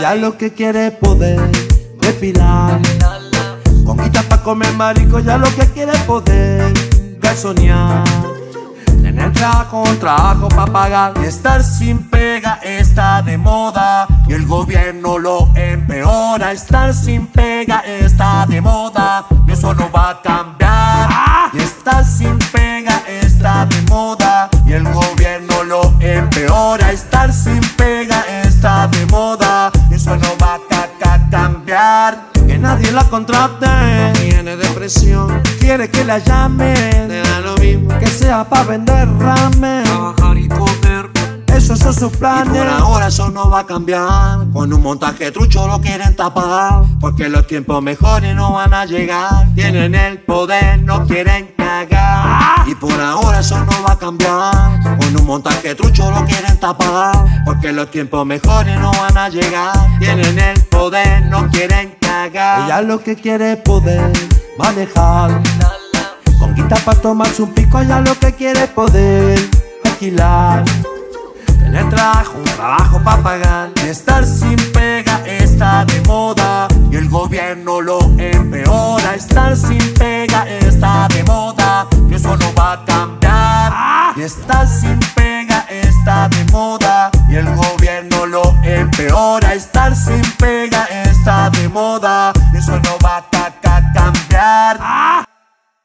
Ella lo que quiere es poder depilar, con guita pa' comer marico. Ya lo que quiere es poder soñar, tener trabajo pa' pagar. Y estar sin pega está de moda y el gobierno lo empeora. Estar sin pega está de moda y eso no va a cambiar. Y estar sin pega está de moda y el gobierno lo empeora. Estar sin pega está de moda y eso no va a cambiar. Que nadie la contrate, tiene depresión, quiere que la llamen, le da lo mismo que sea pa' vender ramen, trabajar y comer. Esos son sus planes. Y por ahora eso no va a cambiar. Con un montaje trucho lo quieren tapar, porque los tiempos mejores no van a llegar. Tienen el poder, no quieren cagar. Y por ahora eso no va a cambiar. Con un montaje trucho lo quieren tapar, porque los tiempos mejores no van a llegar. Tienen el poder, no quieren cagar. Ella lo que quiere es poder manejar, con guita pa' tomarse un pico. Ella lo que quiere es poder alquilar, tener un trabajo pa' pagar. Estar sin pega está de moda y el gobierno lo empeora. Estar sin pega está de moda y eso no va a cambiar. Y estar sin pega está de moda y el gobierno lo empeora. Estar sin pega está de moda y eso no va a cambiar.